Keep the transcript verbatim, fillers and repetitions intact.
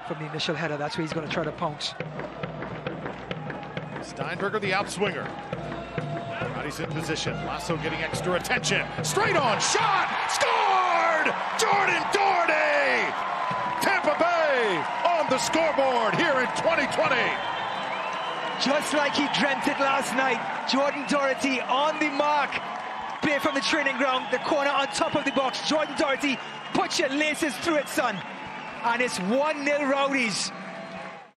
from the initial header. That's where he's going to try to pounce. Steinberger, the outswinger. Rowdies in position. Lasso getting extra attention. Straight on shot. Scored! Jordan Doherty! Tampa Bay on the scoreboard here in twenty twenty. Just like he dreamt it last night, Jordan Doherty on the mark. Play from the training ground, the corner on top of the box. Jordan Doherty, put your laces through it, son. And it's one nil Rowdies.